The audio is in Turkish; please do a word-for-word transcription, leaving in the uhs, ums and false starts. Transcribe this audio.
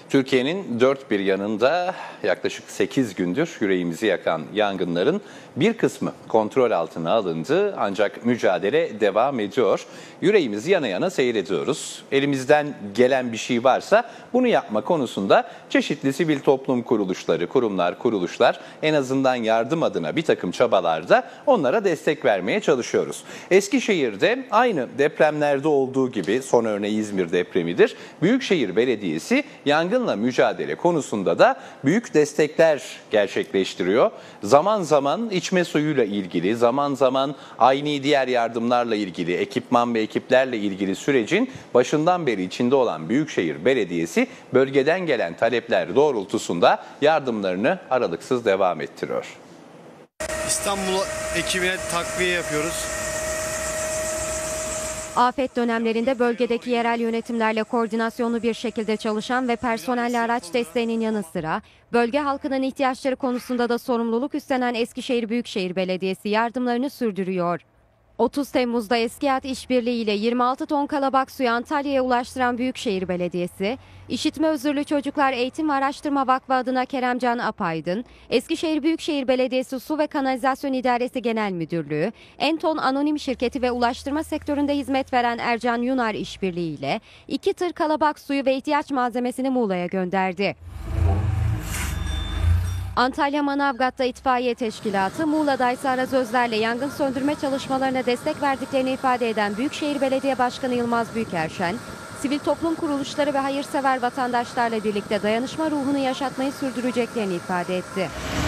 Türkiye'nin dört bir yanında yaklaşık sekiz gündür yüreğimizi yakan yangınların bir kısmı kontrol altına alındı ancak mücadele devam ediyor. Yüreğimizi yana yana seyrediyoruz. Elimizden gelen bir şey varsa bunu yapma konusunda çeşitli sivil toplum kuruluşları, kurumlar, kuruluşlar en azından yardım adına bir takım çabalarda onlara destek vermeye çalışıyoruz. Eskişehir'de aynı depremlerde olduğu gibi son örneği İzmir depremidir. Büyükşehir Belediyesi yangınla mücadele konusunda da büyük destekler gerçekleştiriyor. Zaman zaman içme suyuyla ilgili, zaman zaman aynı diğer yardımlarla ilgili, ekipman ve ekiplerle ilgili sürecin başından beri içinde olan Büyükşehir Belediyesi bölgeden gelen talepler doğrultusunda yardımlarını aralıksız devam ettiriyor. İstanbul ekibine takviye yapıyoruz. Afet dönemlerinde bölgedeki yerel yönetimlerle koordinasyonlu bir şekilde çalışan ve personelle araç desteğinin yanı sıra bölge halkının ihtiyaçları konusunda da sorumluluk üstlenen Eskişehir Büyükşehir Belediyesi yardımlarını sürdürüyor. otuz Temmuz'da Eskiat İşbirliği ile yirmi altı ton kalabak suyu Antalya'ya ulaştıran Büyükşehir Belediyesi, İşitme Özürlü Çocuklar Eğitim ve Araştırma Vakfı adına Keremcan Apaydın, Eskişehir Büyükşehir Belediyesi Su ve Kanalizasyon İdaresi Genel Müdürlüğü, Enton Anonim Şirketi ve ulaştırma sektöründe hizmet veren Ercan Yunar İşbirliği ile iki tır kalabak suyu ve ihtiyaç malzemesini Muğla'ya gönderdi. Antalya Manavgat'ta itfaiye teşkilatı, Muğla'da ise arazözlerle yangın söndürme çalışmalarına destek verdiklerini ifade eden Büyükşehir Belediye Başkanı Yılmaz Büyükerşen, sivil toplum kuruluşları ve hayırsever vatandaşlarla birlikte dayanışma ruhunu yaşatmayı sürdüreceklerini ifade etti.